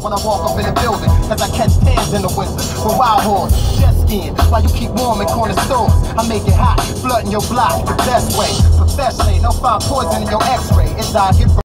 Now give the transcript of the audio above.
when I walk up in the building, cause I catch tans in the winter with wild horse, jet skiing, while you keep warm in corner stores. I make it hot, flooding your block the best way, professionally, no find poison in your x-ray. It's I get